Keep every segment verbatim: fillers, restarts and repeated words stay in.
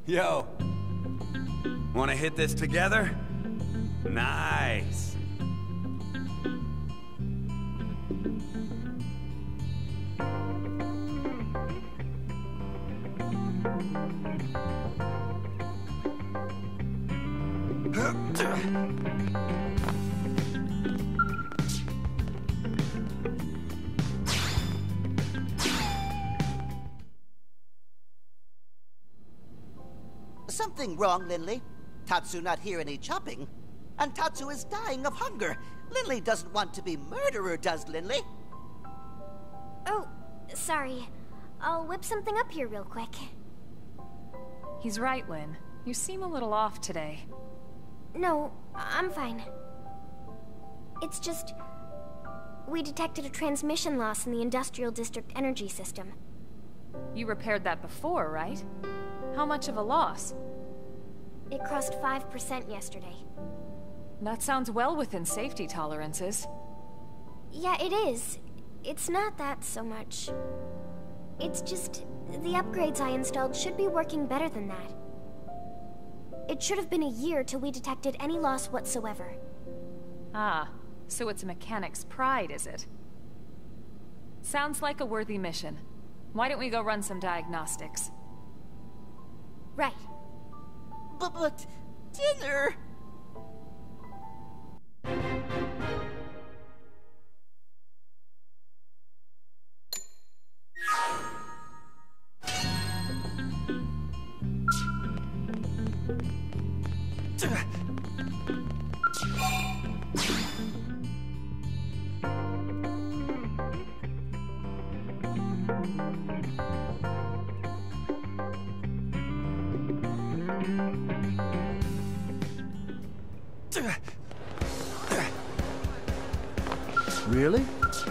Yo. Wanna hit this together? Nice. Something wrong, Linley? Tatsu not hear any chopping. And Tatsu is dying of hunger. Linley doesn't want to be murderer, does Linley? Oh, sorry. I'll whip something up here real quick. He's right, Lynn. You seem a little off today. No, I'm fine. It's just... we detected a transmission loss in the Industrial District energy system. You repaired that before, right? How much of a loss? It crossed five percent yesterday. That sounds well within safety tolerances. Yeah, it is. It's not that so much. It's just... the upgrades I installed should be working better than that. It should have been a year till we detected any loss whatsoever. Ah, so it's a mechanic's pride, is it? Sounds like a worthy mission. Why don't we go run some diagnostics? Right. But, but... dinner... Really?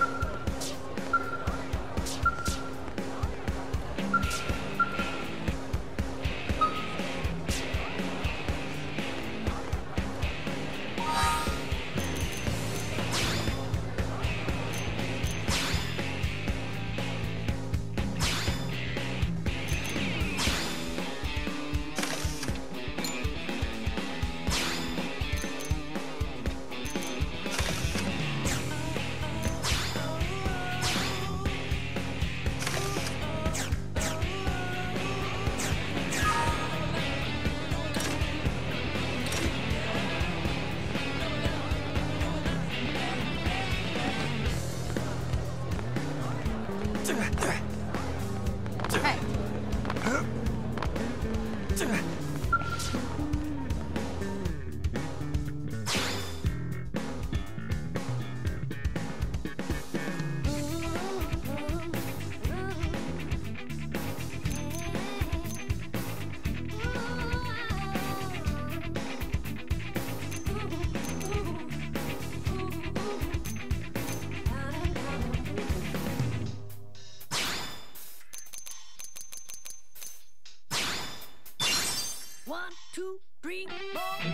One, two, three, four.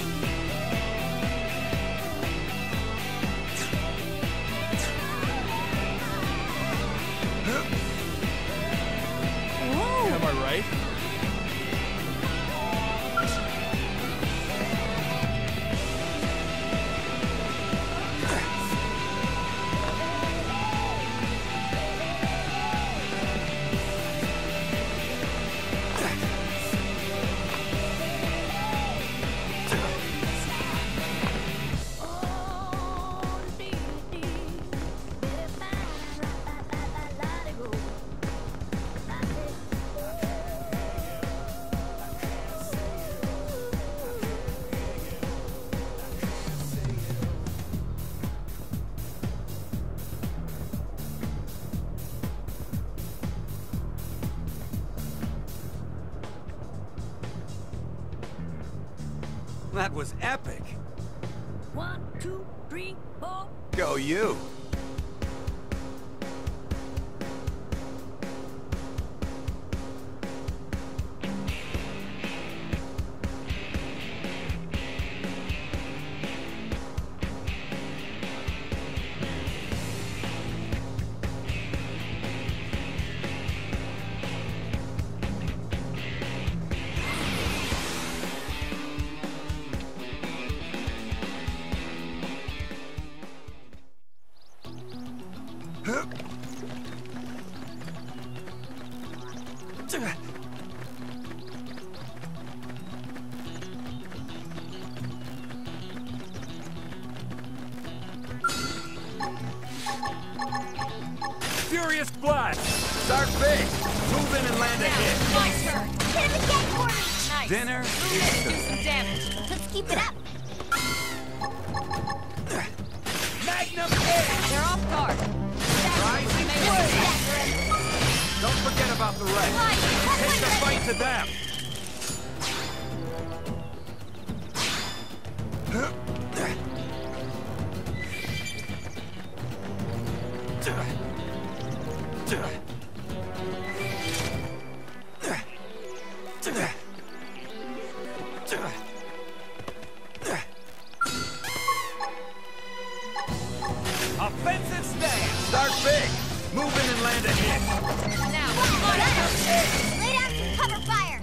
Am I right? That was epic. One, two, three, four. Go you. Furious blast! Start big! Move in and land a hit! Nice turn. Hit him again for me. Nice. Dinner Move is in, do served. some damage. Let's keep it up. Magnum hit! They're off guard. Rising flame! Don't forget about the rest. Take the fight to them! Offensive stand! Start big! Move in and land a hit! Now, Lay down some cover fire.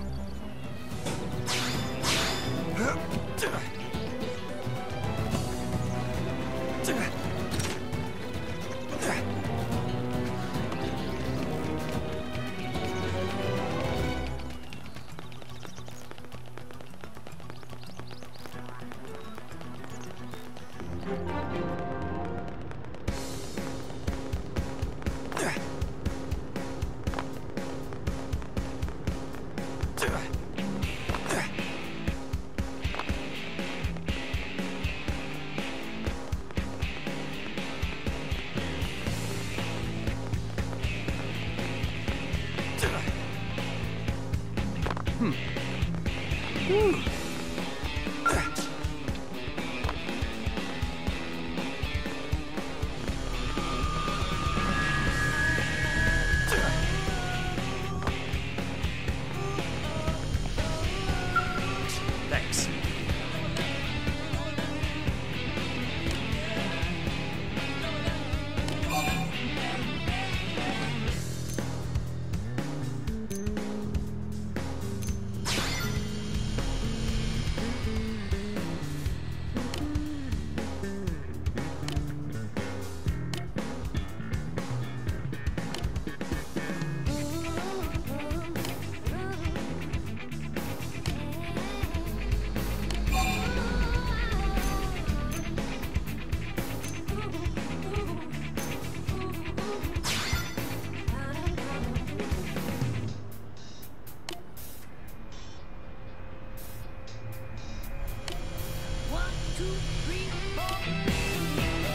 Thanks. One, two, three, four.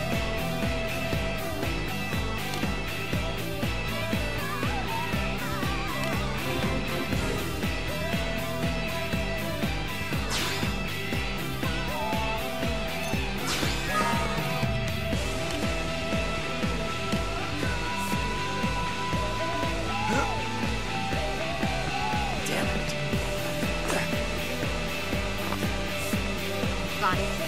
Damn it. Got it.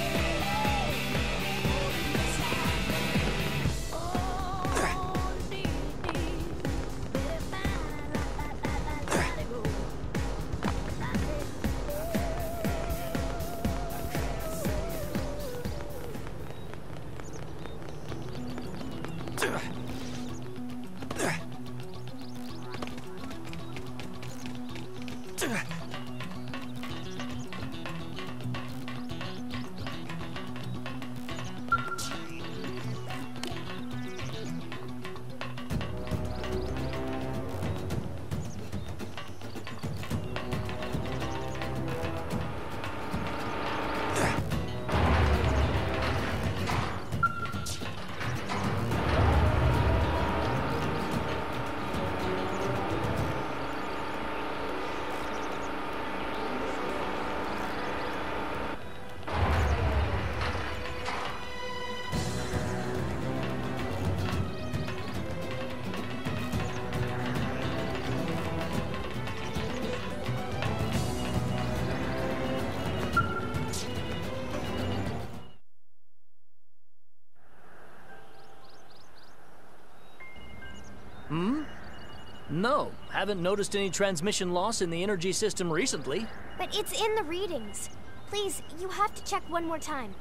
No, haven't noticed any transmission loss in the energy system recently. But it's in the readings. Please, you have to check one more time.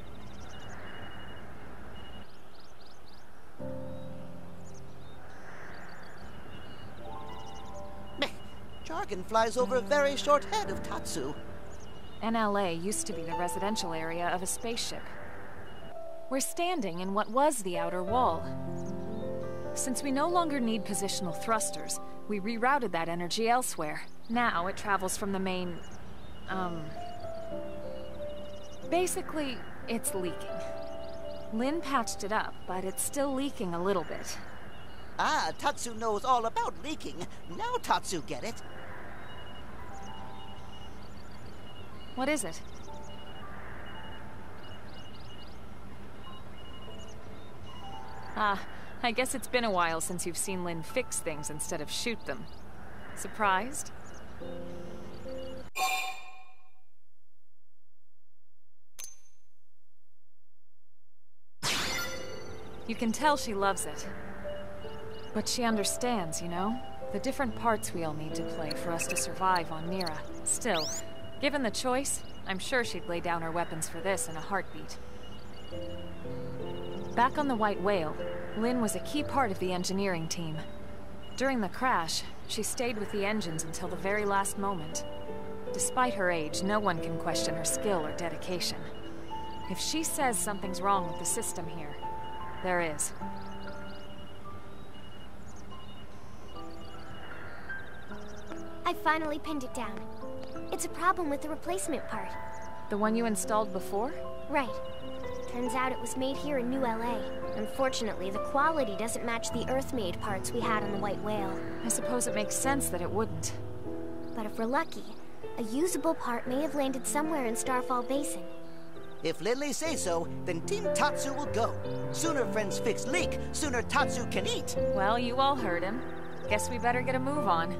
dragon flies over a very short head of Tatsu. N L A used to be the residential area of a spaceship. We're standing in what was the outer wall. Since we no longer need positional thrusters, we rerouted that energy elsewhere. Now it travels from the main... um... Basically, it's leaking. Lin patched it up, but it's still leaking a little bit. Ah, Tatsu knows all about leaking. Now Tatsu get it. What is it? Ah, I guess it's been a while since you've seen Lin fix things instead of shoot them. Surprised? You can tell she loves it. But she understands, you know? The different parts we all need to play for us to survive on Mira. Still, given the choice, I'm sure she'd lay down her weapons for this in a heartbeat. Back on the White Whale, Lin was a key part of the engineering team. During the crash, she stayed with the engines until the very last moment. Despite her age, no one can question her skill or dedication. If she says something's wrong with the system here, there is. I finally pinned it down. It's a problem with the replacement part. The one you installed before? Right. Turns out it was made here in New L A. Unfortunately, the quality doesn't match the Earth-made parts we had on the White Whale. I suppose it makes sense that it wouldn't. But if we're lucky, a usable part may have landed somewhere in Starfall Basin. If Lindley says so, then Team Tatsu will go. Sooner friends fix leak, sooner Tatsu can eat. Well, you all heard him. Guess we better get a move on.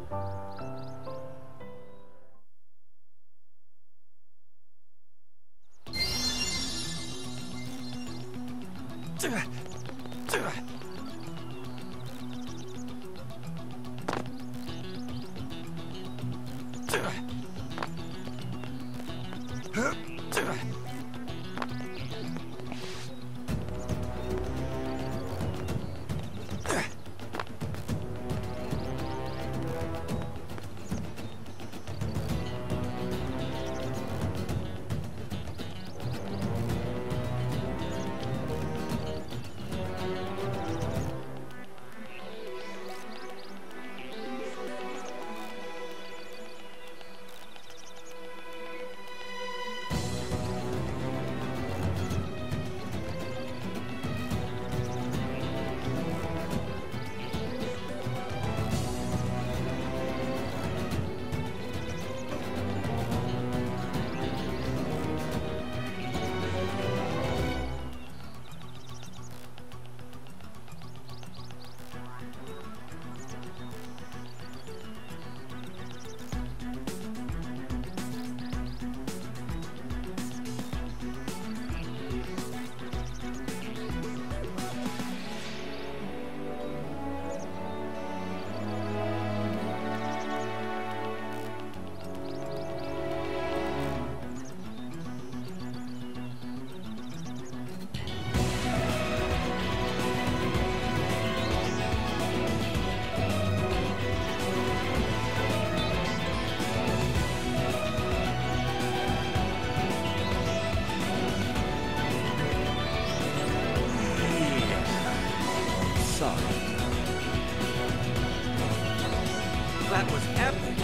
That was epic.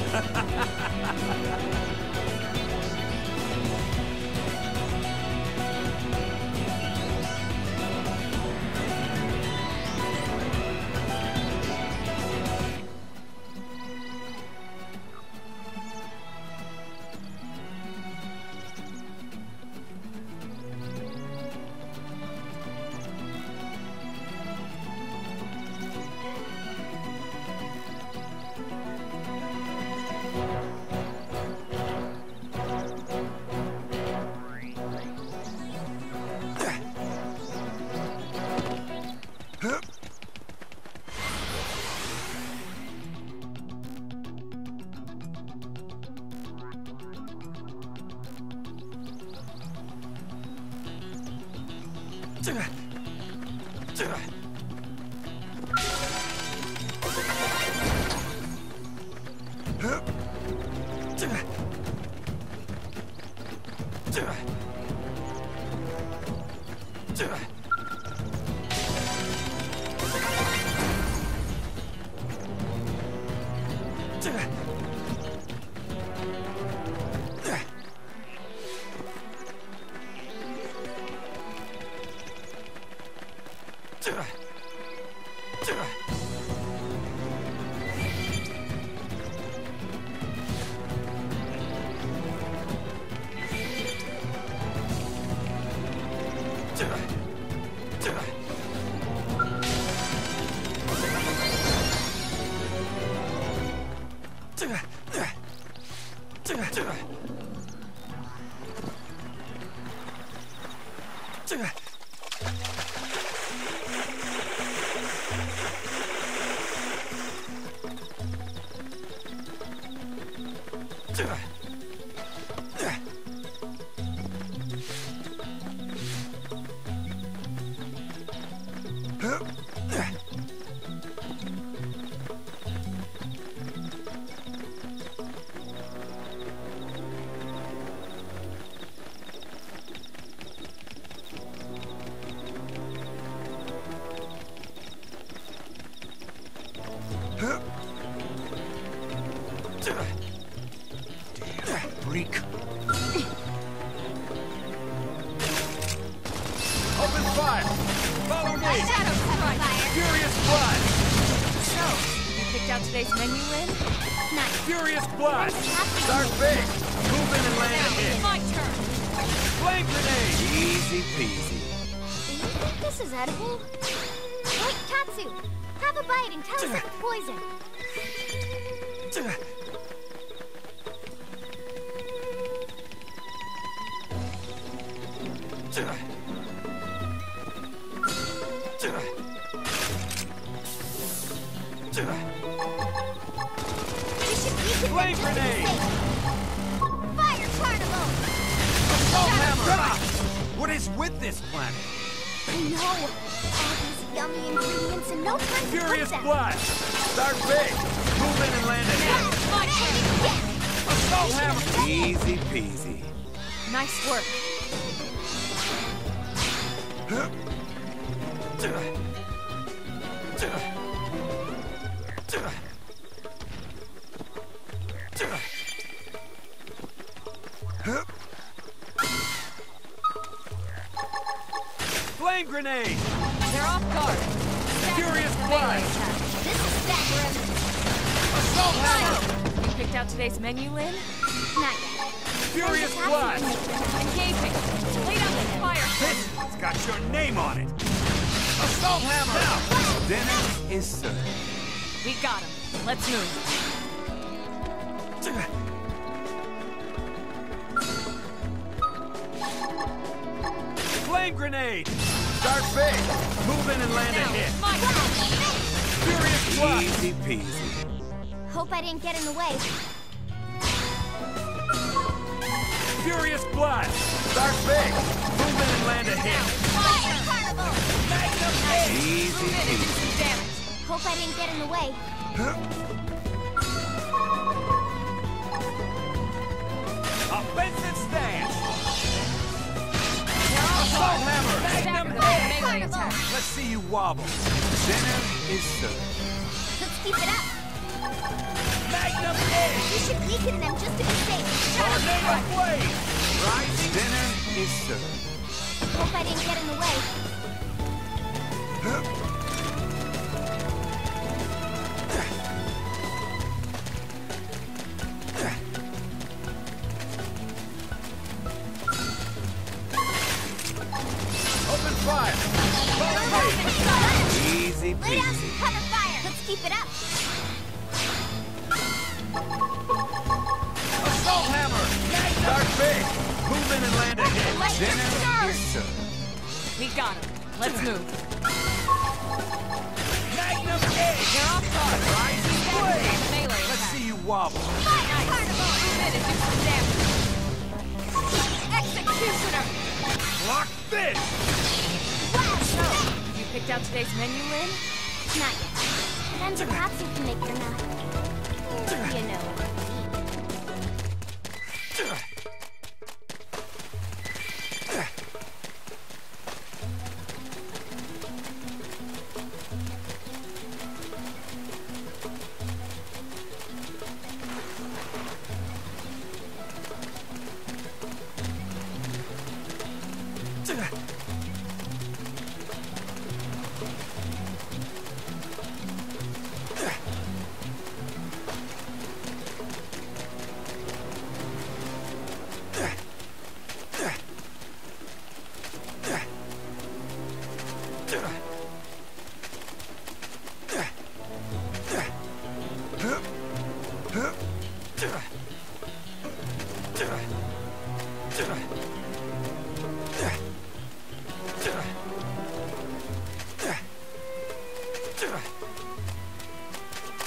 Huh? Freak. Open fire! Follow me! Shadow strike! Furious blood! So, you picked out today's menu, Lynn? Nice. Furious blood! Start big! Move in and land a hit! My turn! Flame grenade! Easy peasy. Do you think this is edible? Wait, Tatsu! Have a bite and tell us if it's poison. We should use it Flame for grenade! Fire carnival! Assault hammer! What is with this planet? I know! All these yummy ingredients and no time to Furious cook them. blood! Start big! Move in and land a hit! My turn! Assault hammer! Easy peasy. Nice work. Flame grenade! They're off guard. Furious blood! This is Staggerin. Assault hammer! You picked out today's menu, Lynn? Not yet. Furious blood! Engaging. Lead up and fire. This has got your name on it! Assault hammer! Now! Dinner is served. We got him. Let's move. Flame grenade! Start big! Move in and land a Now, hit! my turn. Furious blood! Easy peasy. Hope I didn't get in the way. Furious blood! Start big! Move in and land a hit! Fire carnival! Easy Move in and do peasy. some damage. Hope I didn't get in the way. Offensive stance! They're off Assault guard. hammer! Stagger them with melee attack. Let's see you wobble! Dinner is served. Let's keep it up. Magnum edge! We should weaken them just to be safe. Tornado blade! Rising! Dinner is served. Hope I didn't get in the way. Open fire! Follow me! Easy Lay down some peasy. cover fire. Let's keep it up. Assault hammer! Start big! Move in and land a hit! Dinner is served. We got him. Let's move. Magnum edge! They're off guard. Rising Stagger them blade! with melee Let's attack. see you wobble! Fire carnival! Move in and do some damage. Executioner! Block this! So, you picked out today's menu, Lynn? Not yet. Then perhaps you can make your nut. You know.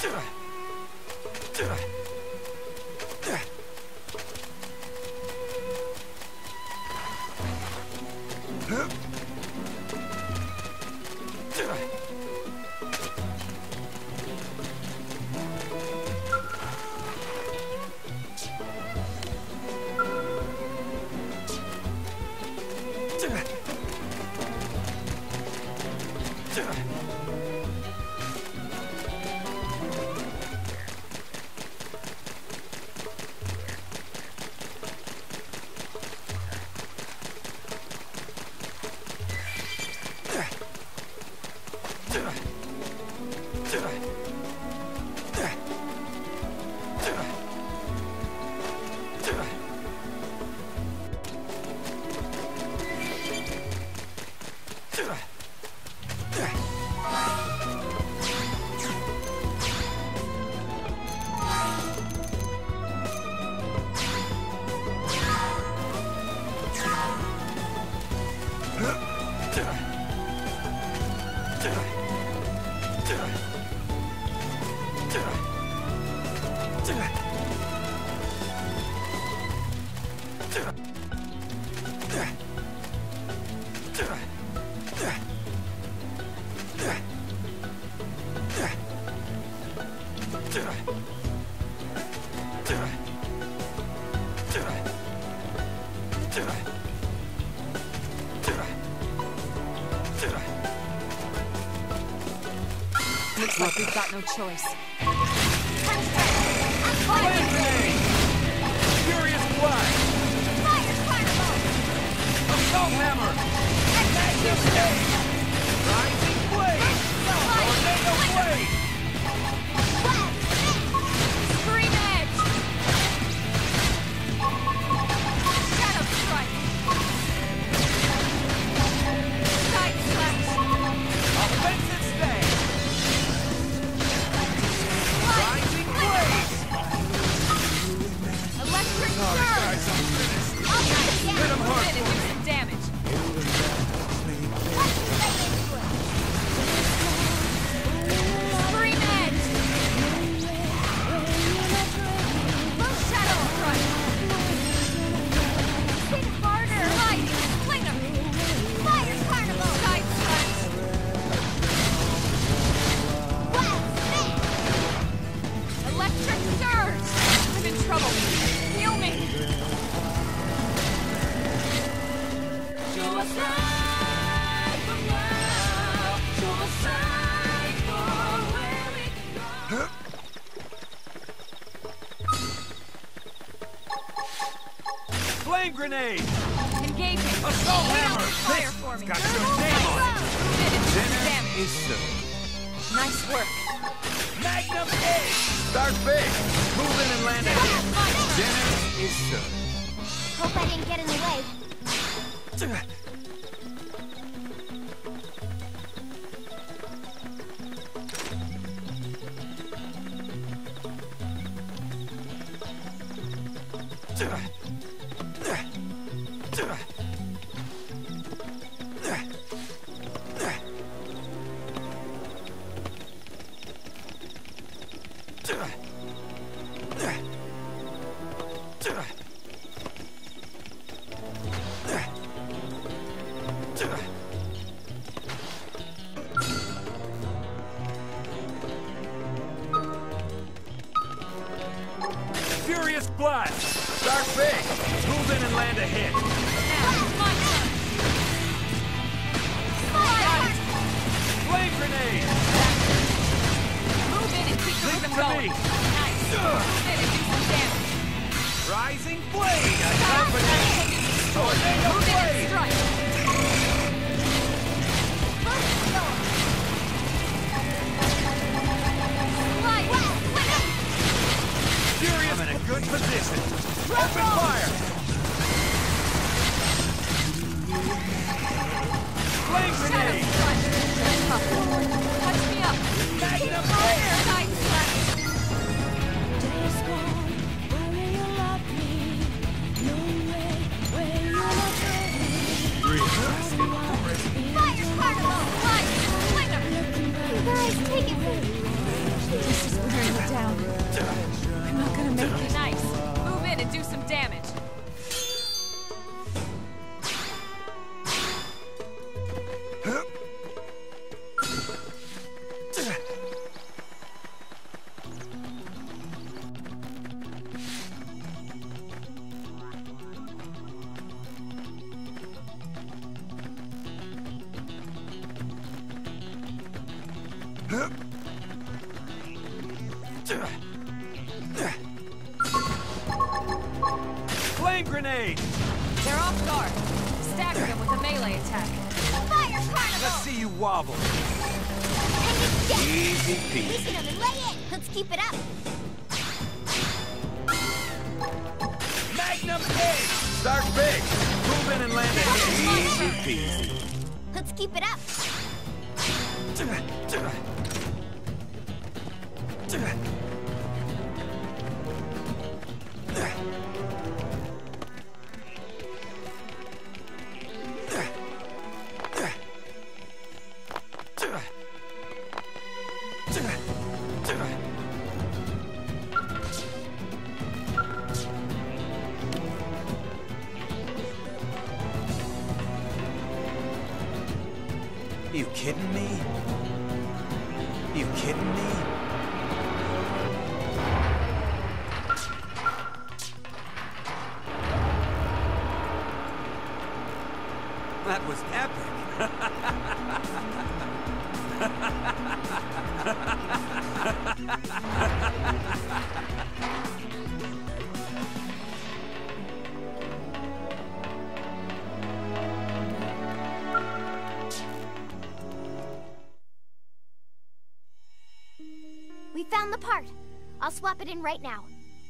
Looks like we've got no choice. Flame grenade! Furious blast! Fire fireball! Assault hammer! Magnum grenade! Rising blade! Tornado blade! Scream edge! Shadow strike! Side slash! Offensive stay! Rising blade! Electric Sorry, surge! guys, I'm finished. I'll try Hit again! him Move hard in and for do me. some damage. Let's stay into it! Scream edge! Low shadow strike! Hit harder! Light! Flinger! Fire carnival! Side slash! Blast! Electric surge! I'm in trouble. Heal me. Show us right from now. Show us right for where we can go. Flame grenade! Engaging. Assault hammer! Fire for me. Got your name on it! Move in and do some Dinner damage. is served. Nice work. Magnum egg! Start big! Move in and land a hit! Dinner is served. Hope I didn't get in the way. Furious blast! Start big! Move in and land a hit! Now, my turn. Flame grenade! Move in and keep the Leave it rhythm to going. me. Nice. Move in and do some damage. Rising blade! Side Accompany! slash. Tornado Move in and blade! strike. Furious I'm in a good position! Open fire! Flame Shadow grenade! strike. Touch me up. Magnum Fire. egg! Side slash. Days gone, where you love me, no way, where you love me. Flame grenade! They're off guard. Stagger them with a melee attack. Fire Carnival! Let's see you wobble. And it's dead! Easy peasy. Listen to me, lay it! Let's keep it up! Magnum Ace! Start big. Move in and land it. Easy peasy. Let's keep it up! You kidding me? You kidding me? That was We found the part. I'll swap it in right now.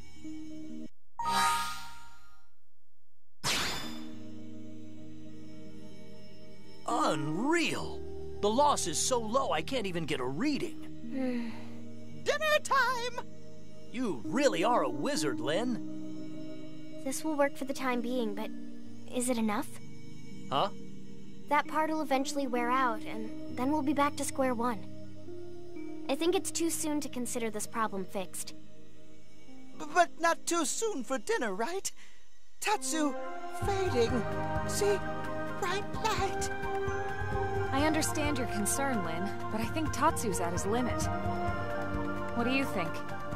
Unreal! The loss is so low I can't even get a reading. Dinner time! You really are a wizard, Lynn. This will work for the time being, but is it enough? Huh? That part will eventually wear out, and then we'll be back to square one. I think it's too soon to consider this problem fixed. B- but not too soon for dinner, right? Tatsu, fading. See? Bright light. I understand your concern, Lynn, but I think Tatsu's at his limit. What do you think?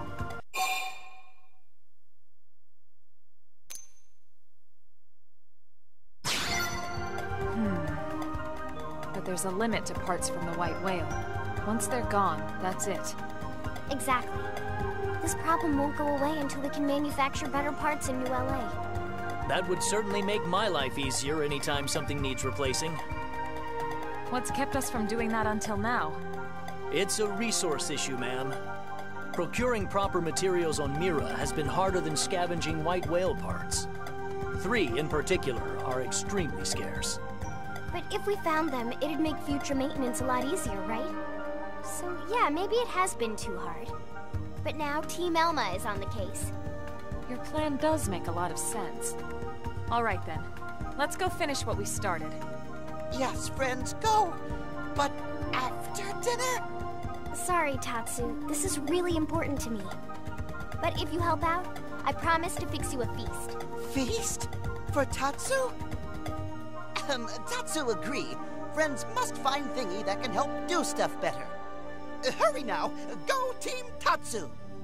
Hmm. But there's a limit to parts from the White Whale. Once they're gone, that's it. Exactly. This problem won't go away until we can manufacture better parts in New L A. That would certainly make my life easier anytime something needs replacing. What's kept us from doing that until now? It's a resource issue, ma'am. Procuring proper materials on Mira has been harder than scavenging White Whale parts. Three, in particular, are extremely scarce. But if we found them, it'd make future maintenance a lot easier, right? So yeah, maybe it has been too hard. But now Team Elma is on the case. Your plan does make a lot of sense. All right then, let's go finish what we started. Yes, friends, go. But after dinner? Sorry, Tatsu. This is really important to me. But if you help out, I promise to fix you a feast. Feast? For Tatsu? Um, Tatsu agree. Friends must find thingy that can help do stuff better. Uh, hurry now. Go Team Tatsu.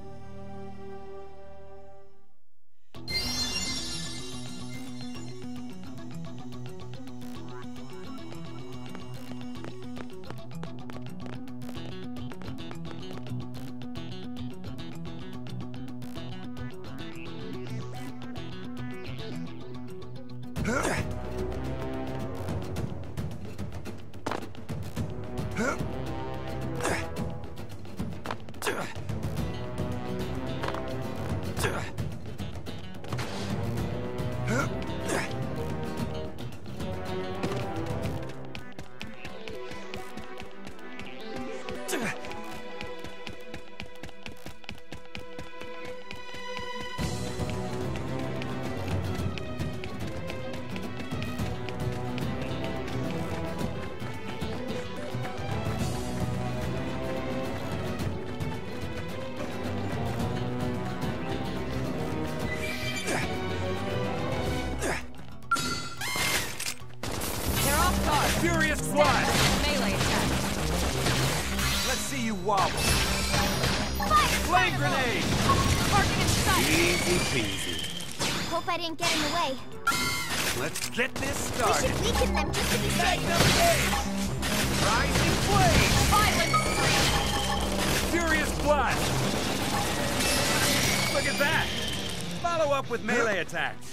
Furious Flash! Melee attack. Let's see you wobble. Fire Flame Carnival! grenade! Target in sight. Easy peasy. Hope I didn't get in the way. Let's get this We started. should weaken them just to be safe. Magnum Ace! Rising Flame! Violent spree. Furious Flash! Look at that! Follow up with melee attacks.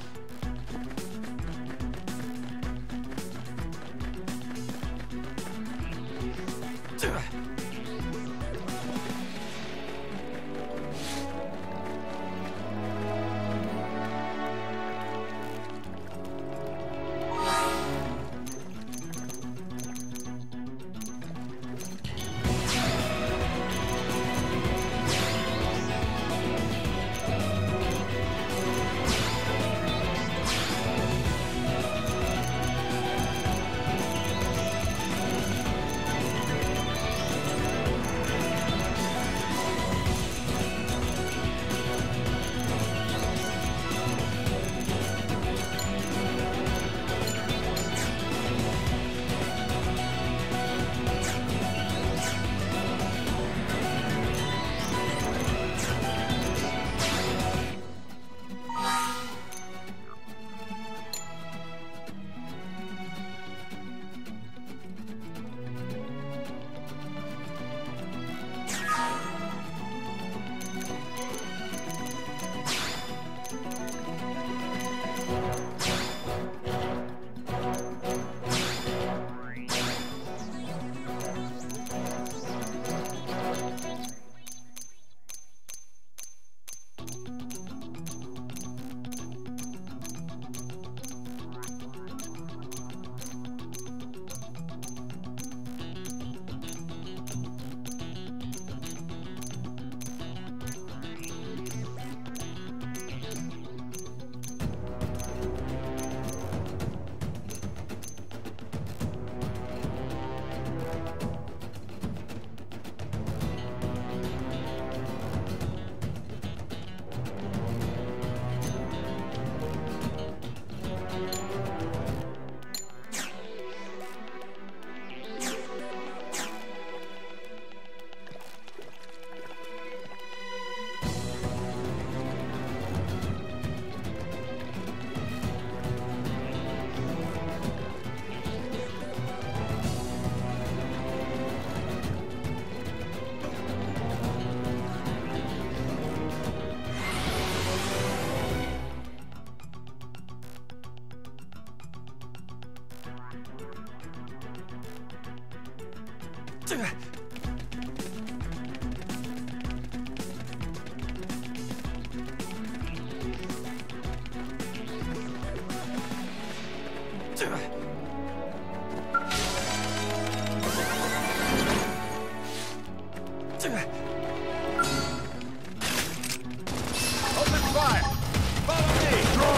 Open fire! Follow me!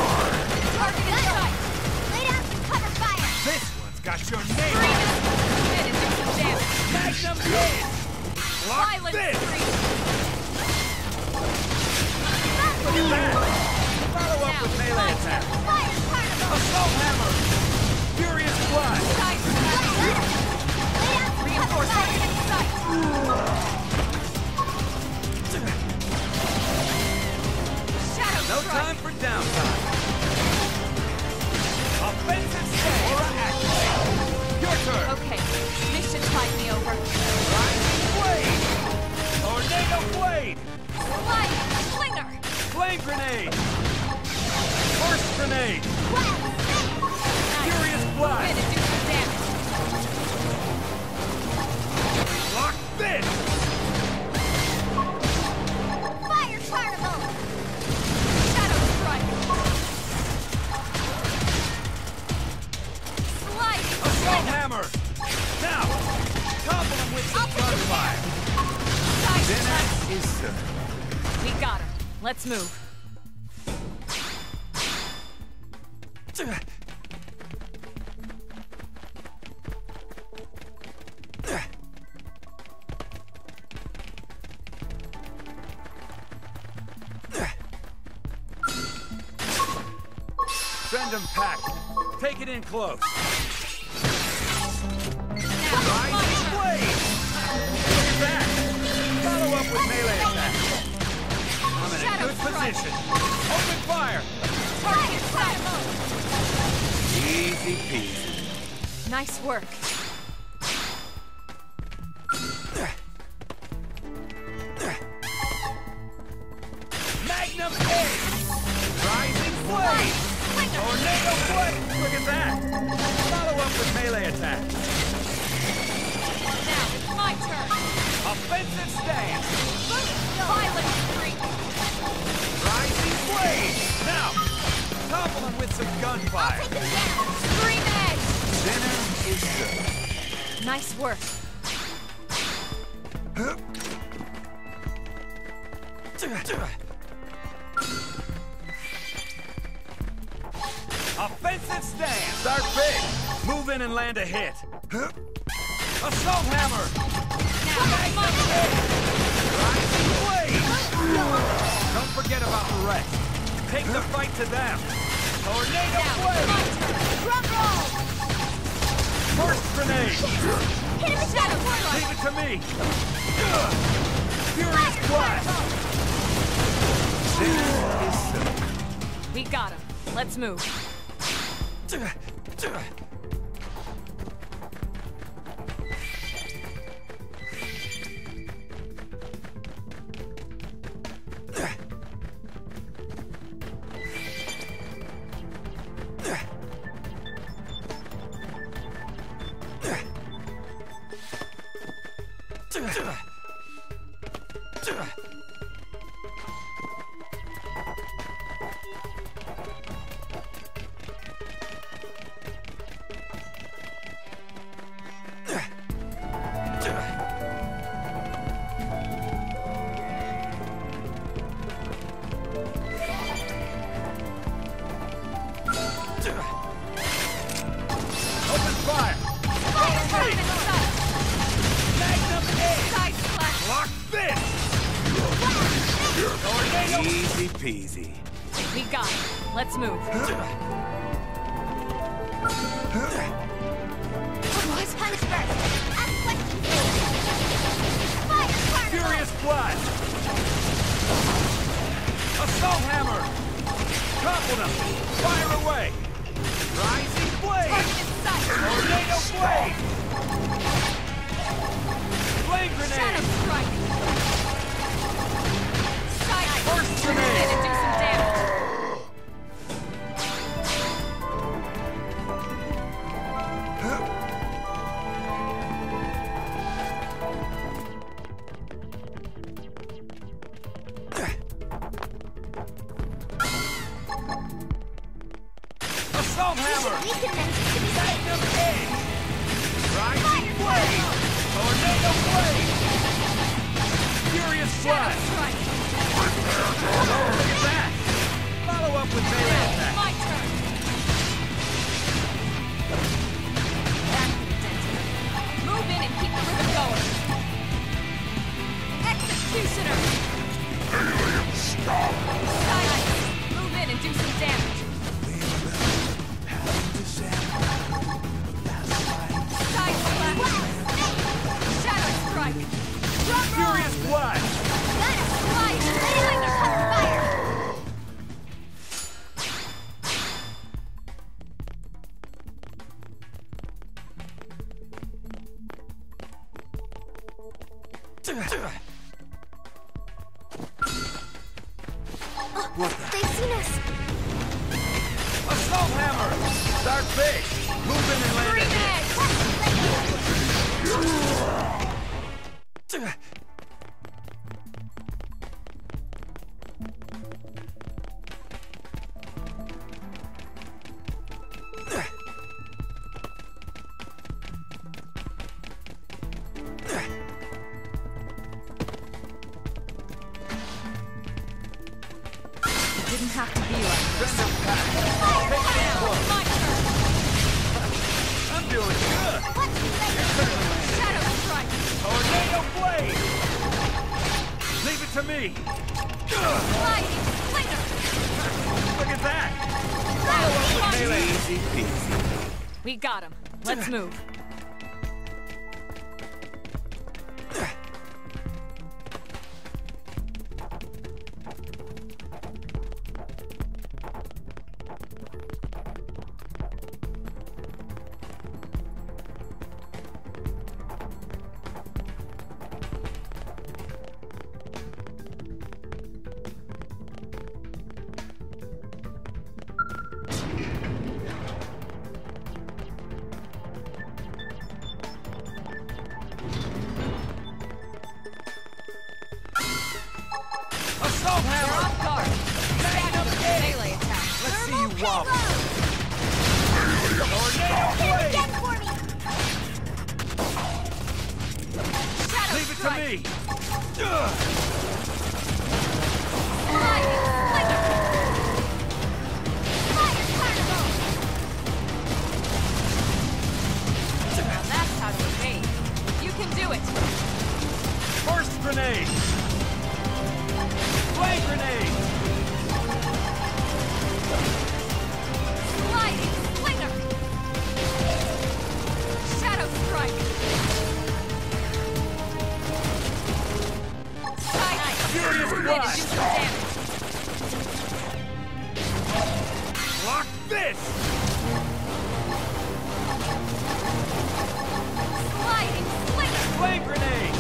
Target in sight! Lay down some cover fire! This one's got your name Three on it! minutes to do some damage. Magnum hit! Lock Silent this! spree. Look at that! Follow up Now, with melee fire attack! Fire carnival! Assault hammer! Furious blast! Side Lay down some Reinforce cover target fire! in sight. Shadow No strike. time for downtime! Offensive stay! Aura activate! Your turn! Okay, mission tide me over. Rising blade! Tornado blade! Light slinger. Flame grenade! Burst grenade! Furious Move in blast! and do some damage. Lock this! Fire carnival! Shadow strike. Sliding Assault slinger. hammer! Now! Topple him with some gunfire! Side strike. Dinner is served. We got her. Let's move. Send him packed. Take it in close. Now, Rising launch her. blade! Look at that! Follow up with melee attack. I'm in a Shadow good strike. position. Open fire! Target in sight. Easy peasy. Nice work. Tornado blade! Look at that! Follow up with melee attack. Now it's my turn. Offensive stance! Violent streak. Rising blade! Now, topple him with some gunfire. Scream edge. Dinner is served. Nice work. Offensive stance! Start big! Move in and land a hit. Assault hammer! Now it's my turn. Rising blade! Don't forget about the rest. Take the fight to them. Tornado Now it's blade! my turn. Drum roll. First grenade! Hit him with shadow strike. Leave it to me! Furious blast! Dinner is served. We got him. Let's move. Open fire! Fire turret in sight. Magnum edge! Side splash. Lock fist! Tornado! Easy peasy. We got him. Let's move. What? Punch first. Afflicting fire, fire. Furious blast! Assault hammer! Topple them! Fire away! Rising blade! Target in sight. Tornado blade! Flame Shadow grenade! strike. Side First Move in grenade! and do some damage. Assault hammer! Weaken them to be Magnum edge! Rising blade! Tornado blade! Furious Shadow blast! strike. Oh, look at that! Follow up with melee Now it's attack! my turn. That could have done it. Move in and keep the rhythm going. Executioner. Side. Move in and do some damage. Side splash. Shadow strike. Drum roll. Furious blast! Let us slide. Let us fire. What the? They've seen us. Assault hammer! Start big! Move in and land a Scream hit! edge. It didn't have to be like this. Send them back! Take it Now close! it's my turn. I'm doing good! Shadow strike. Tornado blade! Leave it to me! Sliding slinger. Look at that! Follow up with melee. Easy peasy. We got him. Let's move. wobble. Tornado Hit him blade! again for me! Shadow Leave it to strike. me! Ugh. Lightning flicker. Fire carnival! Now that's how to evade. You can do it. Burst grenade! Flame grenade! Sliding slinger. Shadow strike. Side Furious Move in and blast. do some damage. Lock this! Sliding slinger. Flame grenade!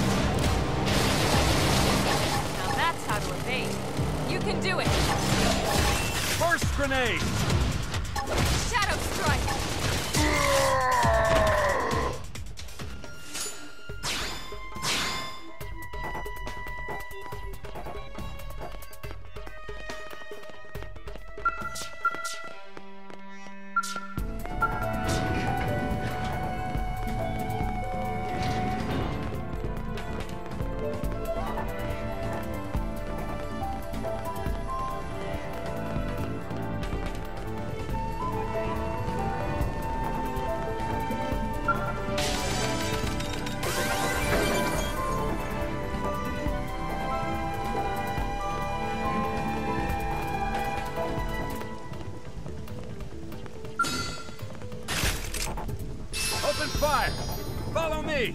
Now that's how to evade. You can do it. Burst grenade! Shadow strike. Open fire! Follow me!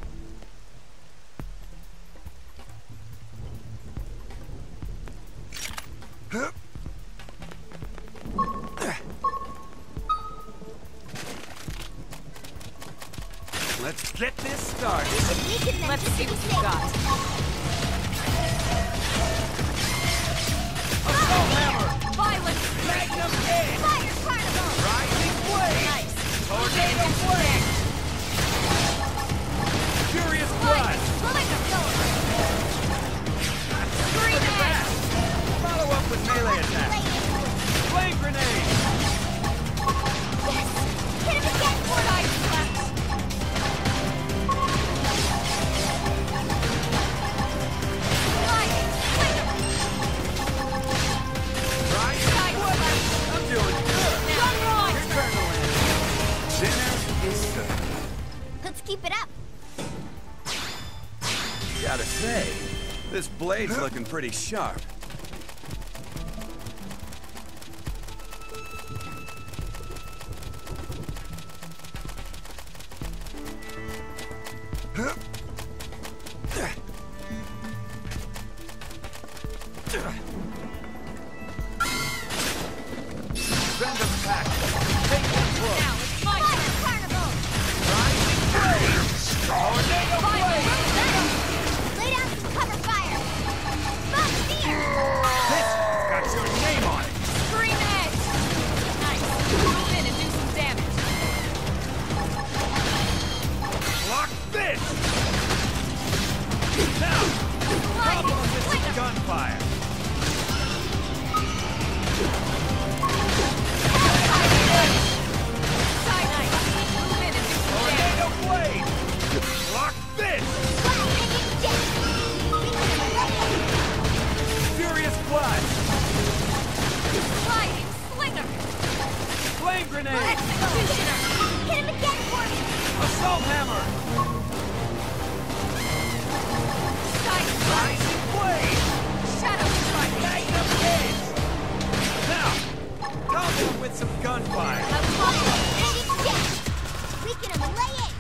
Let's get this started. Weaken them Let's just see to what be you safe. got. Assault hammer! Violent Magnum edge! Fire carnival! Rising blade! nice. Tornado blade! Furious blast! Green edge. Follow up with melee attack! Flame grenade! Yes! Hit him again for Side slash. Sliding slinger. Rising Side slash. I'm doing good! Now, Your turn to land. Dinner is served. Let's keep it up. Gotta say, this blade's looking pretty sharp. Send them back! Take them close! now it's my Fire turn. carnival! Rising blade! Tornado blade! Lay down some cover fire! Bug fear! This has got your name on it! Green edge. Nice. Move in and do some damage. Block this! Now, follow them with some gunfire! Side nice. Move in and do some damage. Tornado blade! Block this! Wow, hanging dead! We can lay it! Furious blast! Sliding slinger. Flame grenade! Executioner. Hit him again for me! Assault hammer! Side slash. Rising blade! Shadow strike. Magnum edge! Now, follow them with some gunfire! Hanging dead! We can lay it!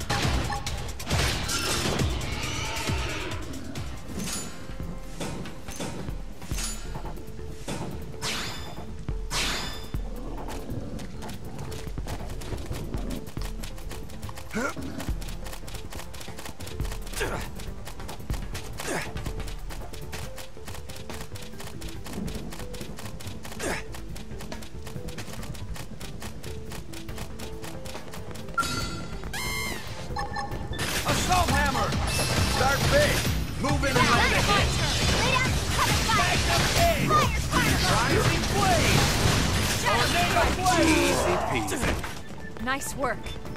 Assault hammer! Start big! Move in and Now land it's my ahead! turn. Lay down some cover fire! Magnum edge! Fire carnival! Rising blade! Shadow Tornado strike. peasy. Nice work.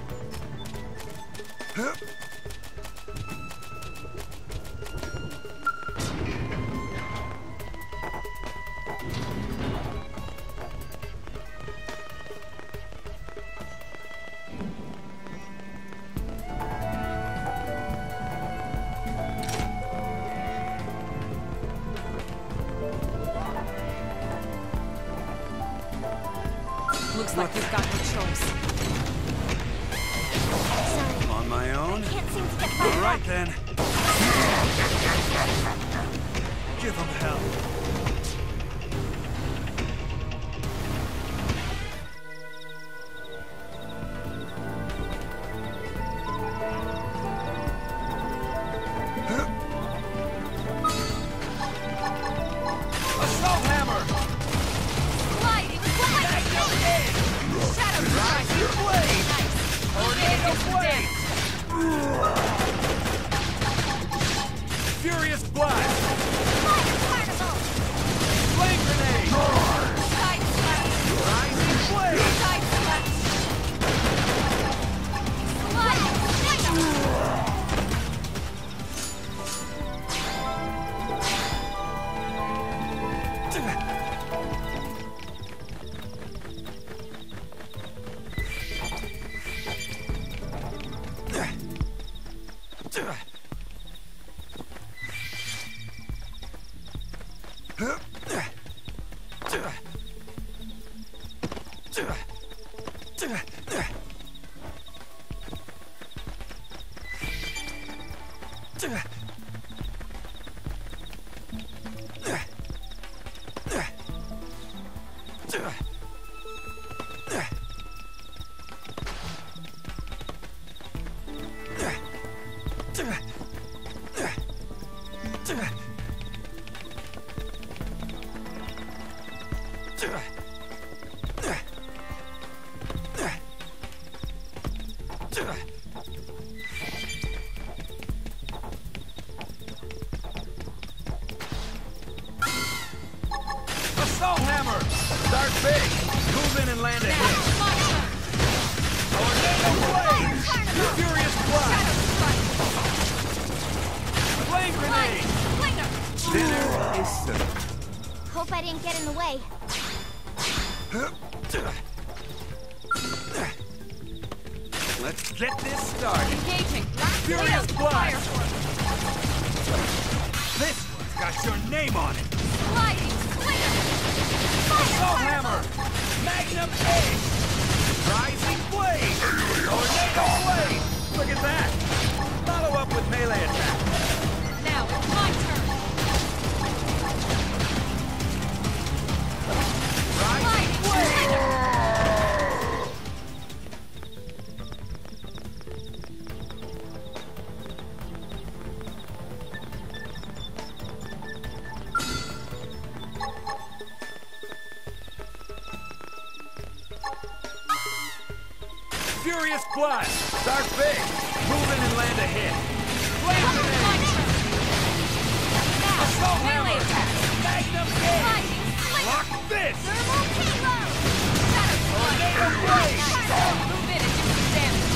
Looks like you've got no choice. Sorry. On my own? Can't seem to get fired All right up. then. Give them hell. Assault hammer! Sliding flag! Shadow strike! Blade! Nice! Tornado blade! Furious blast! Fire carnival! Flame grenade! Side slash! Rising blade! Side slash! Sliding flag! Assault hammer! Start big! Move in and land a hit! My turn! Tornado blade! Carnival! Furious blast! Shadow strike! Flame grenade! Flinger! Dinner is served. Hope I didn't get in the way. Let's get this started. Engaging! Furious blast! Fire This one's got your name on it! Sliding flinger! Assault hammer! Magnum edge! Rising blade! Tornado blade! Look at that! Follow up with melee attack! Now it's my turn! Rising blade! Furious blast! Start big! Move in and land a hit! Flame My grenade! turn! Now, Assault melee hammer! attack! Magnum edge! Sliding flinger! Lock this! Thermal payload! Shadow strike! Tornado blade! Nice. Move in and do some damage!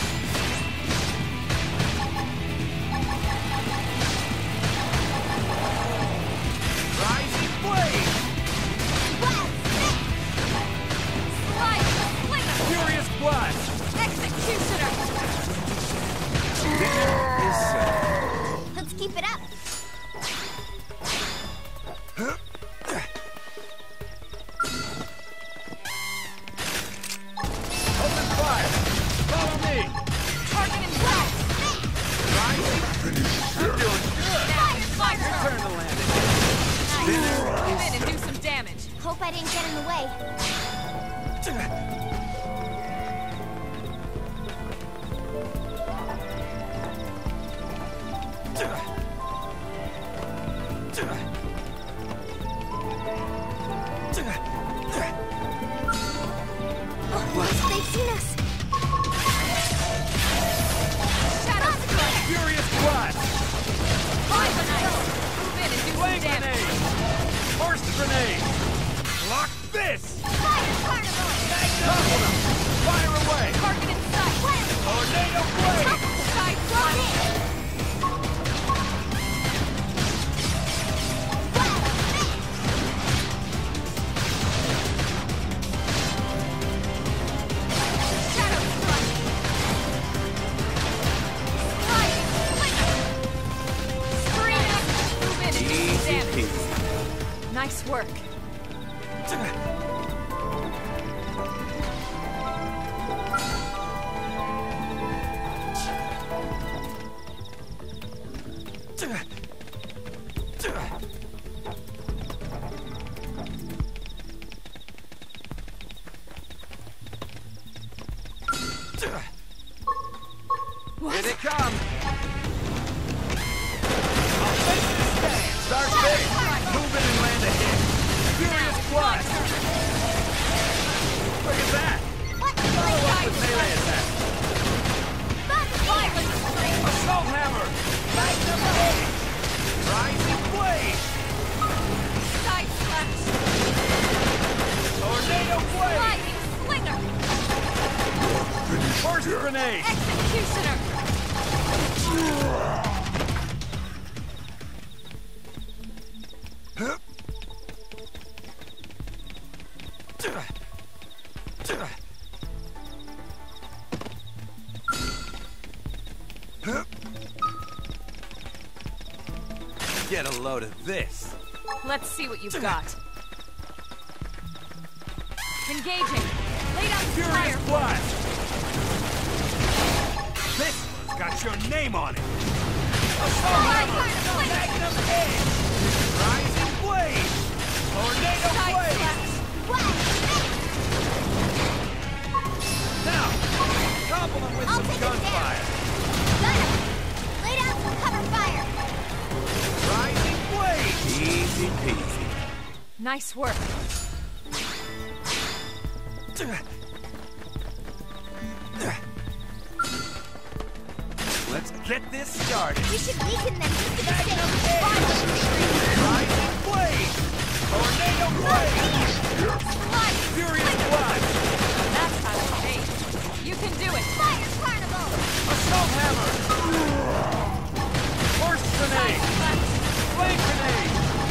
Rising blade! Sliding flinger! Furious blast! Executioner! Dinner is served. Let's keep it up. Open fire! Follow me! Target in blast! Rising! I'm doing good! Now it's my Turn turn! to land it! Nice. Move in and do some damage! Hope I didn't get in the way. Oh, they've seen us. Shadow strike! Furious blast! Carbonite! Move in and do Flame some damage! grenade! Horse grenade! Lock this! Fire carnival! Magnum Topple them! Fire away! Target in sight! Tornado blade! Side slash! Shadow strike! Sliding flicker! Screaming! Move in and do some damage. Nice work. Here they come! Offensive stand! Start big! Move in and land a hit! Furious blast! Look at that! Follow up with melee attack! Assault hammer! Magnum blade! Rising blade! Side slash! Tornado blade! Sliding slinger! Burst grenade! Executioner! Get a load of this. Let's see what you've got. Engaging. Lay down some Furious fire. blast! This one's got your name on it! Assault hammer! Magnum edge! Rising blade! Tornado Side blade! slash! Now, topple them with I'll some take it down. gunfire! Lay down some cover fire. Rising blade! Easy peasy. Nice work. Let's get this started. We should weaken them just to be Magnum safe. edge! Rising blade! Tornado blade! Sliding Furious blast! That's how it's made. You can do it. Fire carnival. Assault hammer! Burst grenade! Flame grenade!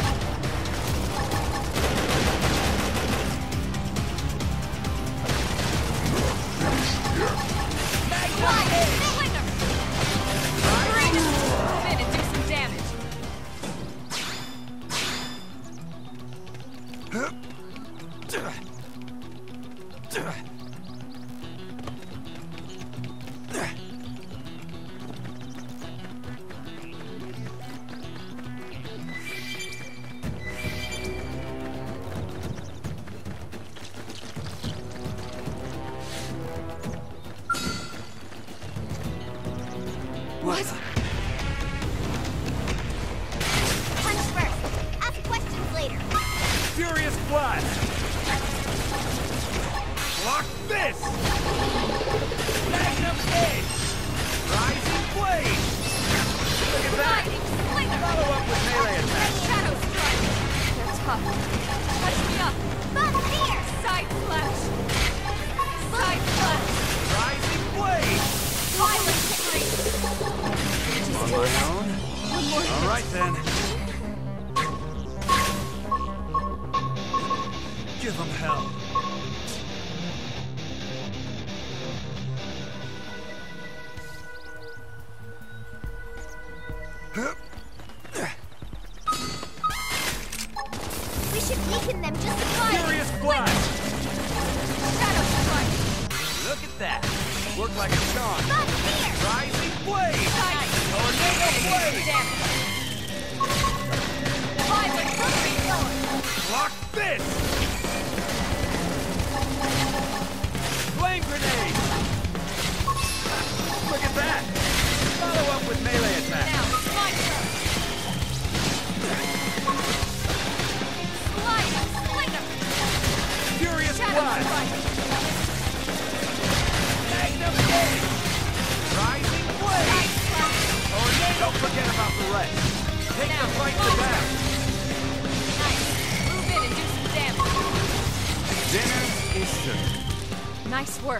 Magnum edge! slinger! Move in and do some damage. What? Punch first. Ask questions later. Furious blast! Block this! Magnum edge! Rising blade! Look at that! Sliding slinger! Follow up with melee attack! Shadow strike! They're tough. Touch me up! Bug fear. Side slash! Side slash! Rising blade! Violent strike! On my own? All right then. Give them hell! We should weaken them just to fire. Furious blast! Shadow strike! Look at that! Work like a charm! Bug fear. Rising blade! Side Tornado blade! damage! Violent rotary sword! Block this! Flame grenade! Look at that! Follow up with melee attack! Now, it's my turn! Sliding slinger! Furious Shadow blast! strike! Magnum edge! Rising blade! Side slash! Tornado! Don't forget about the rest! Take Now, the fight to close. them! Nice! Move in and do some damage! Dinner is served. Nice work.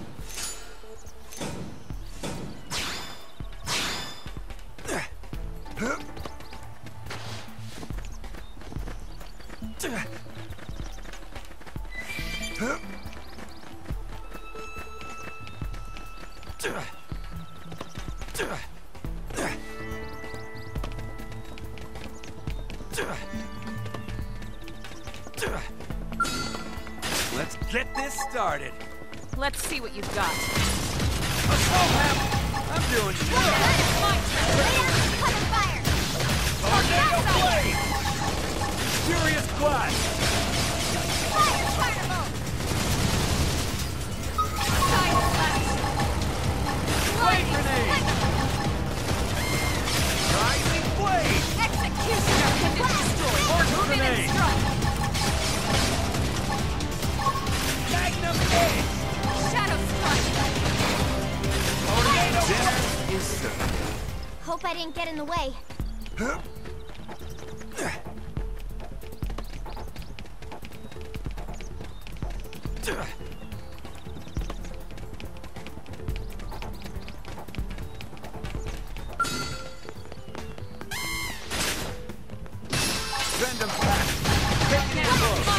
Let's get this started. Let's see what you've got. Assault hammer! I'm doing good! Tornado blade! Furious blast! Blade grenade! Rising blade! Force grenade! Magnum edge! Tornado Dinner is served. Hope I didn't get in the way. Send them back! Take it in close!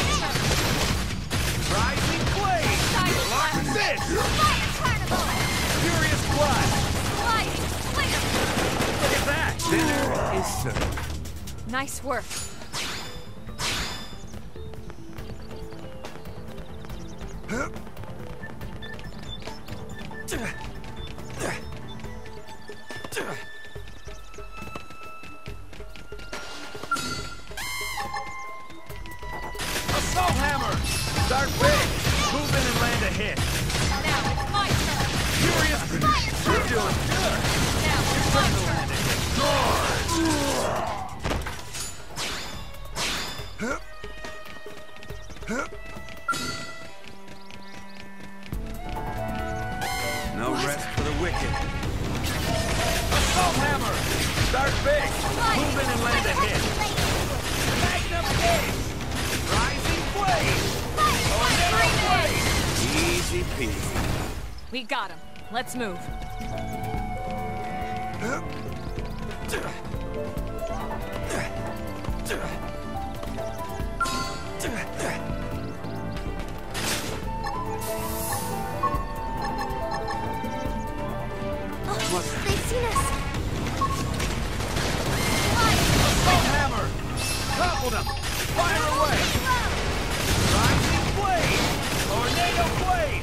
Rising blade! Lock this! Furious blast! Look at that! Dinner is served. Nice work. Assault hammer! Start big! Move in and land a hit! Now it's my turn. Furious grenade! You're doing good! Now it's my turn. No rest for the wicked. Assault hammer! Start big! Move in and land a hit! Magnum edge! Rising blade! Tornado blade! Easy peasy. We got him. Let's move. Oh, they've seen us. Assault hammer! Toppled him! Fire away! Rising blade! Tornado blade!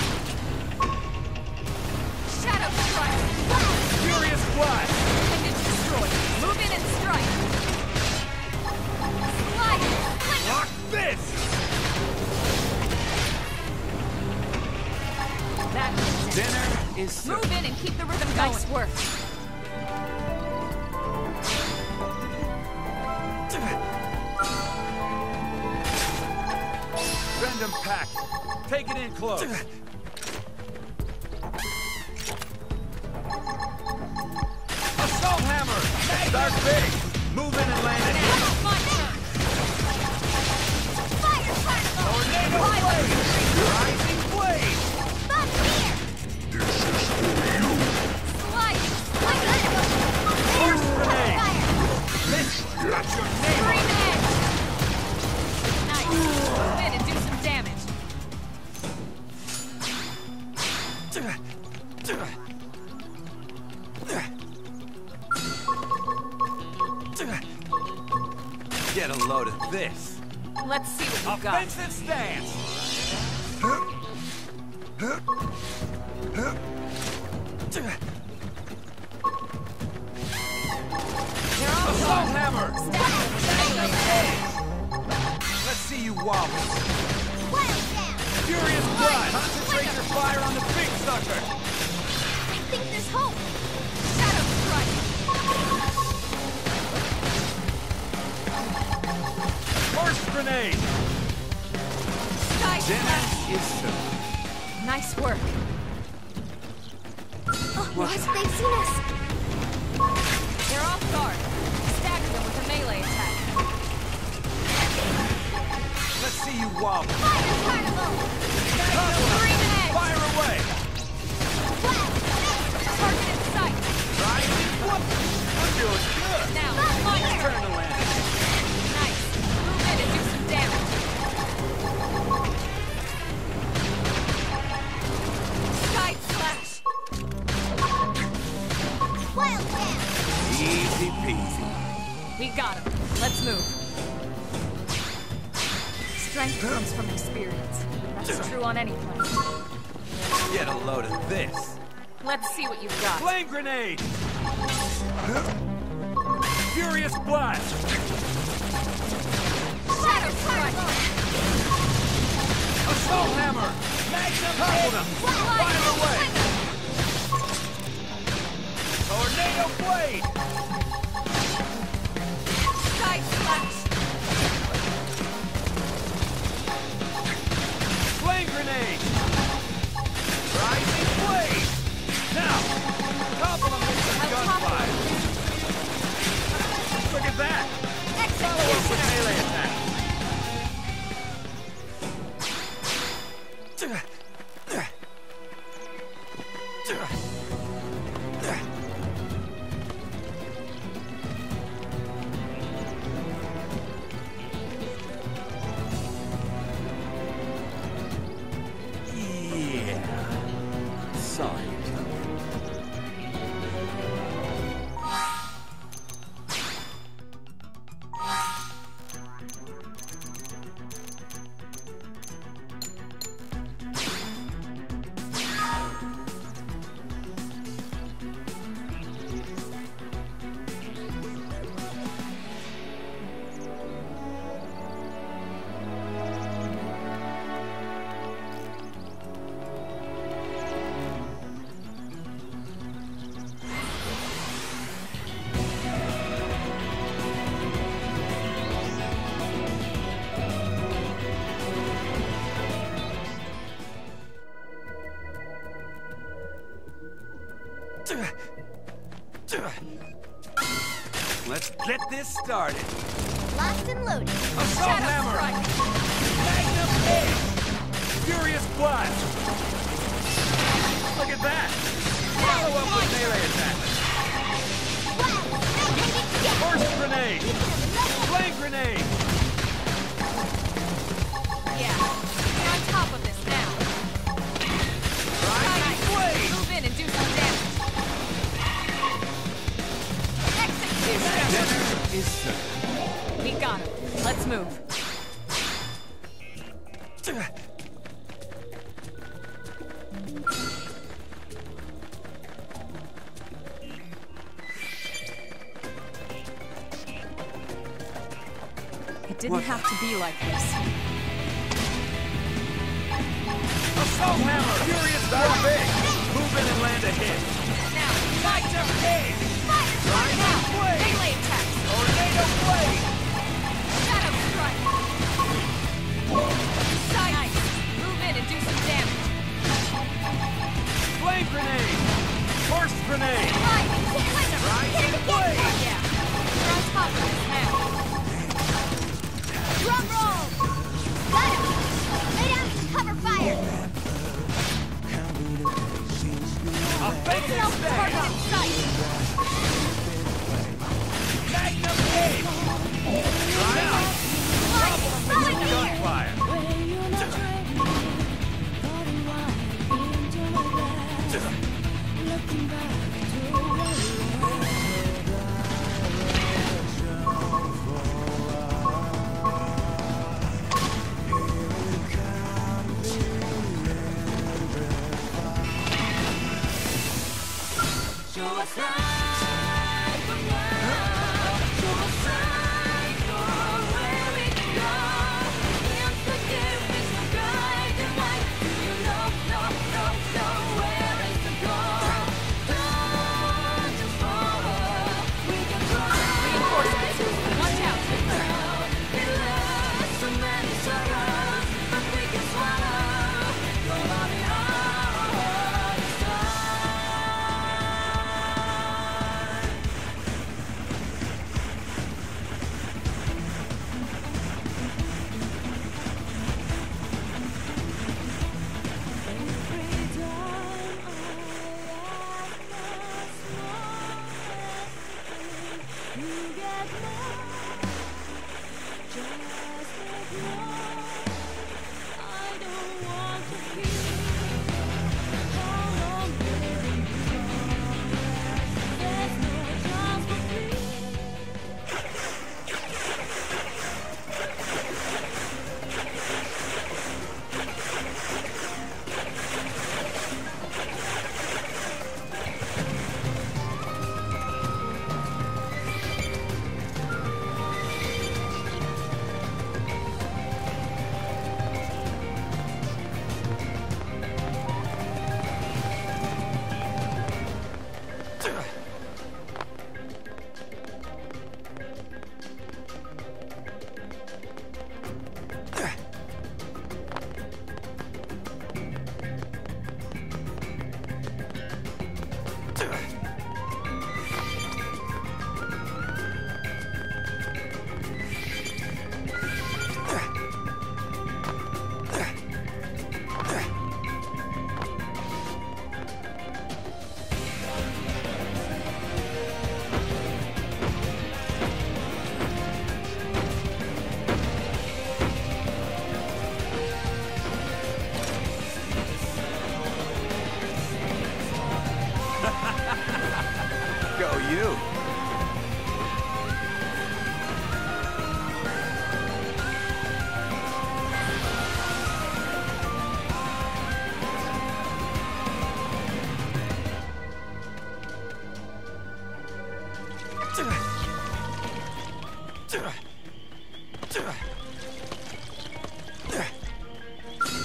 Shadow strike. Furious blast! Appendage destroyed. Move in and strike. Slide. Lock this! That makes sense. Dinner is served. Move in and keep the rhythm going. Nice work. Send them pack! Take it in close! Assault hammer! Start big! Move in and land a hit! Now it's my turn. Tornado blade! Rising blade! Slide. Force grenade! This got your name on Green it! edge. Nice. Move in and do some damage. Get a load of this. Let's see what you've got. Offensive stance! Assault hammer! Magnum edge! Let's see you wobble! Furious blood! Concentrate your fire on the big sucker! I think there's hope. Shadow strike. Force grenade! Sky Dinner slash. is served. Nice work. Oh, what? They've seen us. They're off guard. Stagger them with a melee attack. Let's see you wobble! Fire carnival! Green Fire away! Target in sight! Rising flame! We're doing good! Now, fire! Turn to land. Nice. Move in and do some damage. Side slash! Wildcat! Easy peasy. We got him. Let's move. Strength comes from experience. That's true on any planet. Get a load of this. Let's see what you've got. Flame grenade! Furious blast! Shadow strike! Assault hammer! Magnum Noctilum! Fire away! Tornado blade! Side slash! Flame grenade! Rising blade! Now, compliment with some gunfire! Look at that! Follow up with melee attack! Yeah. Sorry. Let's get this started. Locked and loaded. Assault Shadow hammer! strike! Magnum Ace! Furious blast! Look at that! Follow up with melee attack! Burst grenade! Flame grenade! Yeah. Get on top of this now. Rising blade! Move in and do some damage. Execution! Dinner is served. We got him. Let's move. It didn't What? have to be like this. Assault hammer! Furious blade! Move in and land a hit! Now, Magnum Ace! right now! Rising blade! Melee attack! Tornado blade! Shadow strike! Side! Move in and do some damage. Flame grenade! Burst grenade! Rising Rising blade! Yeah. We're on top of this now. Drum roll! Got him! Lay down some cover fire! Offensive Target stab! in sight! Magnum Ace! Right Solid here! gunfire! Show us light from now. Show us light.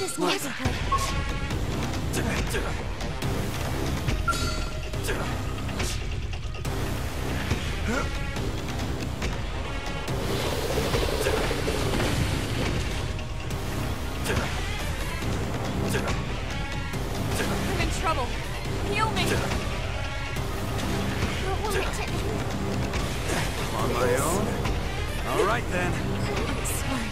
This wasn't good. I'm in trouble. Heal me. Don't want it to end. On my own? All right then. I'm sorry.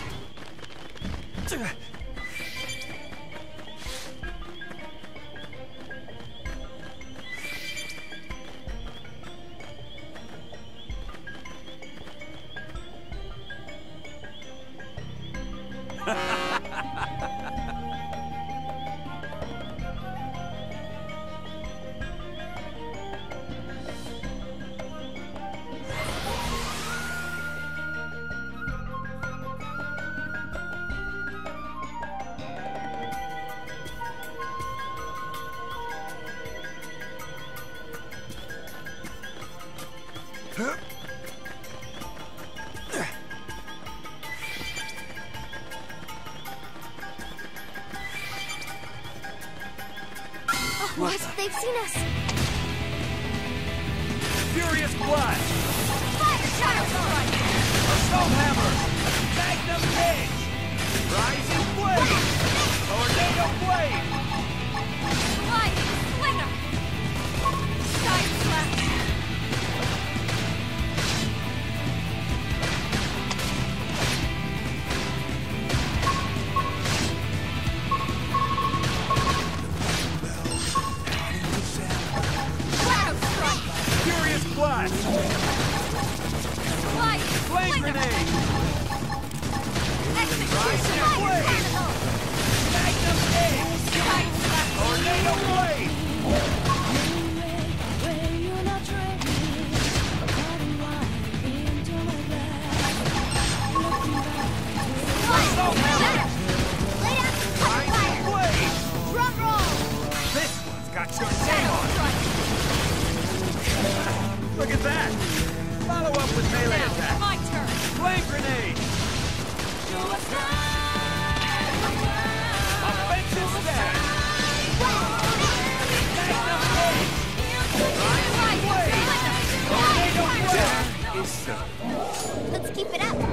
What? They've seen us. Furious Blast! Fire shot! Assault Hammer! Magnum Edge! Rising Blade! Tornado Blade! Flying Slinger! Side slash! Shadow Strike! Furious Blast! Flying Flame Slinger! Grenade! Execution! Rising Fire Blade! Carnival! Magnum Edge! Side slash! Tornado Blade! Assault Hammer! Lay down some cover Rising fire! Blade! Drum roll! This one's got your name Shadow on Strike! it! Look at that! Follow up with melee Now, attack! my turn! Flame Grenade! Offensive Stab! Magnum Edge! Rising Blade! Tornado Blade! Is so. Let's keep it up.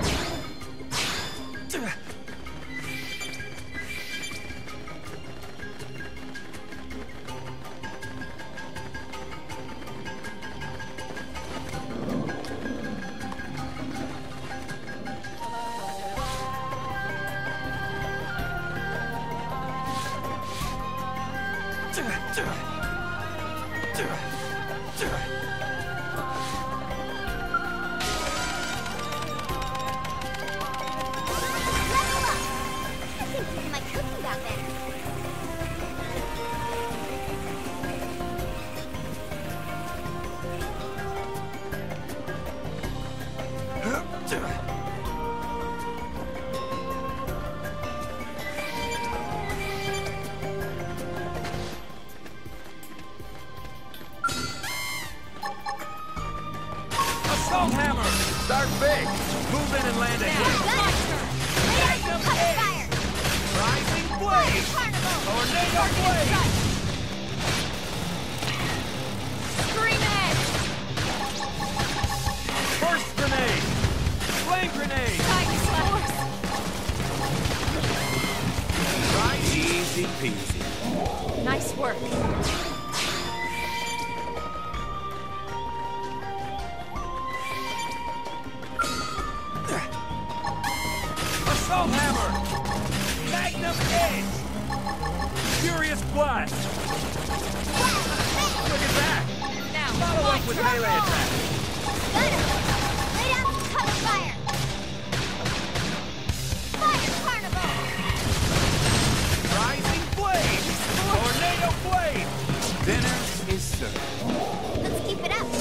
Level up. I think even my cooking got better. Assault Hammer! Start big! Move in and land a Now, hit! my turn! Lay down some cover fire! Rising Fire Blade! Carnival! Tornado Blade! Scream Edge! Burst Grenade! Flame Grenade! Side slash! Rising Easy peasy. Nice work. Assault Hammer! Magnum Edge! Furious Blast! Look at that! Now, Follow my up with turn! melee attack! Got him! Lay down some cover fire! Fire Carnival! Rising Blade! Tornado Blade! Dinner is served. Let's keep it up.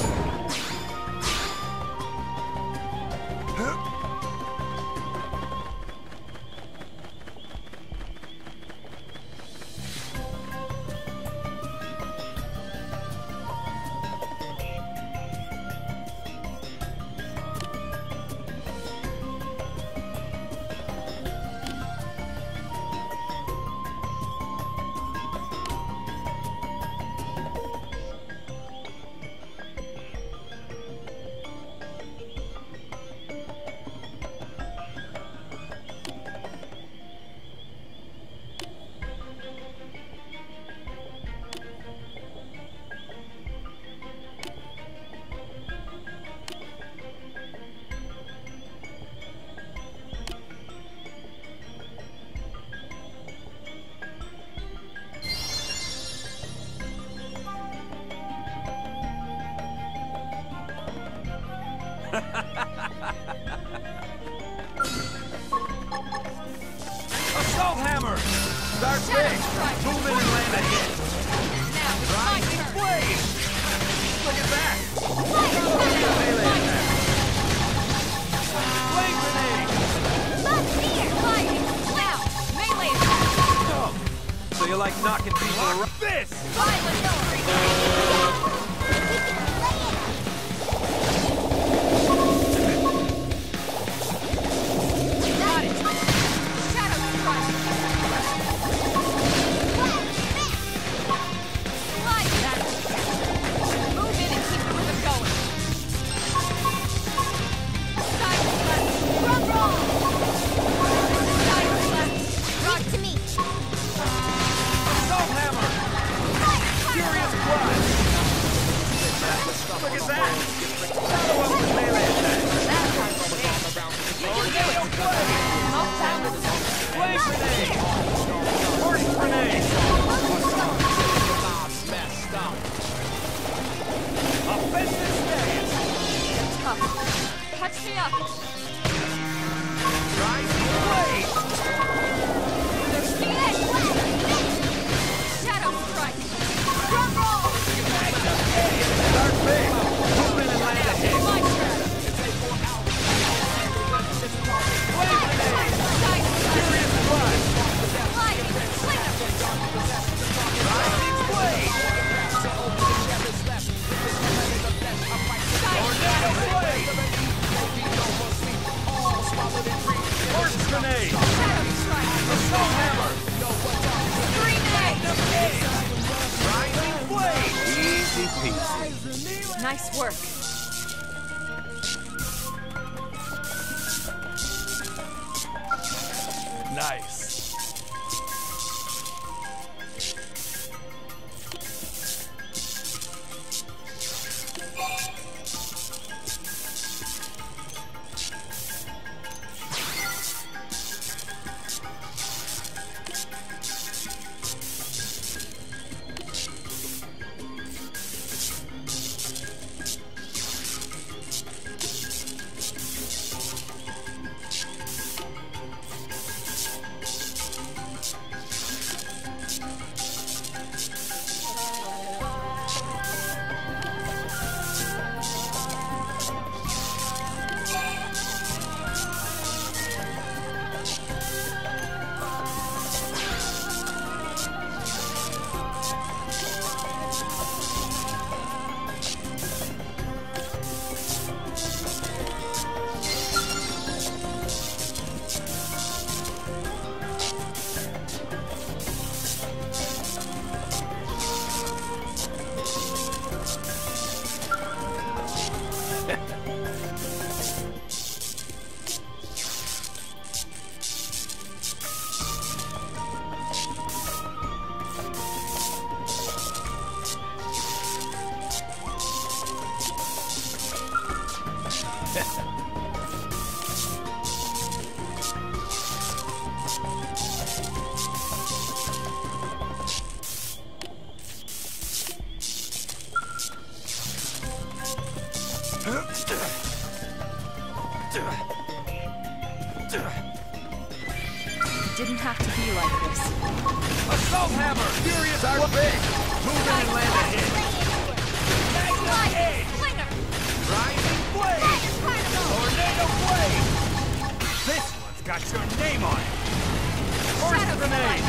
Start big. Move in and land a hit. Now it's my Rising turn. blade. Look at that. Fire! Melee My attack. turn. Flame grenade. Lightning! Now! Melee attack! Oh, so you like knocking people around? This. Violent grenade! Got it! Shadow strike! Slide that! Move in and keep the rhythm going! Side left! Drum roll! Side left! Rock to me! Assault hammer. Furious blood. Look at that. Follow up with melee attack. That's our grenade! You can do it! Smoke down the zone! Flame grenade. Horse grenade. Offensive stance. Tough. Touch me up! Rising blade. Shadow strike! Drum roll! Start big. Move in and land a hit. My turn! Flame grenade. Side strike! Furious blood. Lightning! Slinger! Rising blade. Side Tornado strike! blade. Horse grenade. Shadow strike! Assault hammer. Grenade! Rising blade. Easy peasy. Nice work. Nice. Didn't have to be like this. Assault hammer. Furious blood. Big. Move in and land a hit. Magnum edge. Slinger! Rising blade. Tornado blade. This one's got your name on it. Horse Shadow grenade.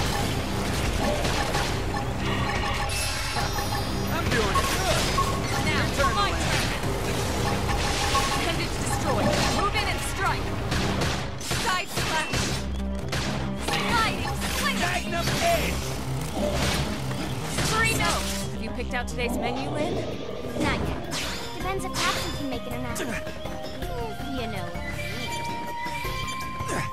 I'm doing good. Now, Turn my away. turn! Appendage destroyed. Move in and strike! Side slash! Sliding slinger! Magnum edge. Scream out! Have you picked out today's menu, Lynn? Not yet. Depends if Paxton can make it or not. If you know what I mean.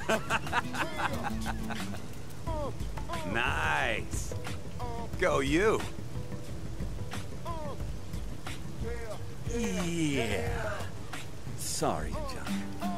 Nice. Go you. Yeah. Sorry, John.